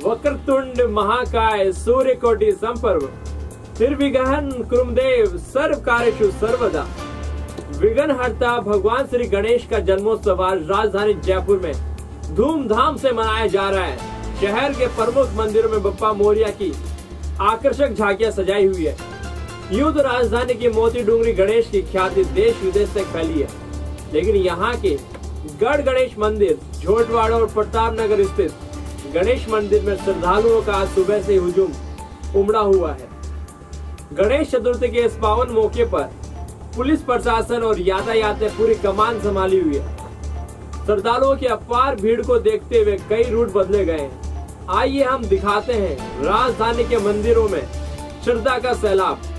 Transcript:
वक्रतुंड महाकाय सूर्यकोटि संप्रभ निर्विघ्नं कुरुदेव सर्व कार्येषु सर्वदा। विघ्नहर्ता भगवान श्री गणेश का जन्मोत्सव आज राजधानी जयपुर में धूमधाम से मनाया जा रहा है। शहर के प्रमुख मंदिरों में बप्पा मोरिया की आकर्षक झांकियां सजाई हुई है। यूं तो राजधानी की मोती डूंगरी गणेश की ख्याति देश विदेश तक फैली है, लेकिन यहाँ के गढ़ गणेश मंदिर झोटवाड़ा और प्रताप नगर स्थित गणेश मंदिर में श्रद्धालुओं का आज सुबह से हुजूम उमड़ा हुआ है। गणेश चतुर्थी के इस पावन मौके पर पुलिस प्रशासन और यातायात ने पूरी कमान संभाली हुई है। श्रद्धालुओं की अपार भीड़ को देखते हुए कई रूट बदले गए हैं। आइए हम दिखाते हैं राजधानी के मंदिरों में श्रद्धा का सैलाब।